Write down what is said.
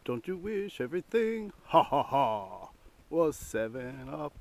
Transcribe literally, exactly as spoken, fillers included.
Don't you wish everything, ha ha ha, was seven up?